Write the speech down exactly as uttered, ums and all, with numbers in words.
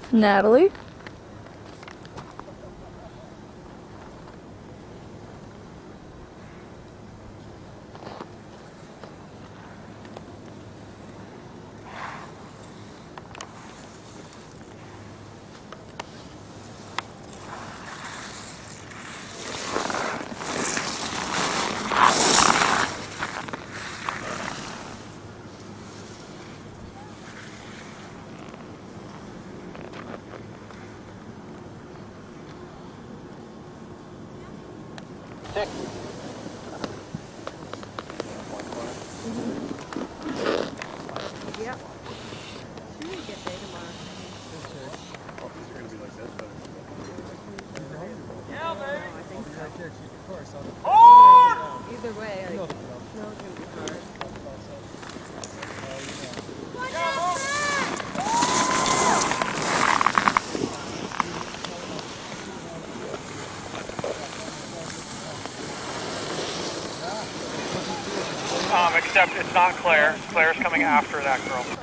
Natalie? Check. Yep. Should we get there tomorrow? Oh, it's going to be like this, but... Yeah, baby. I think so. Oh! Either way, like, snow's going to be hard. Um, except it's not Claire. Claire's coming after that girl.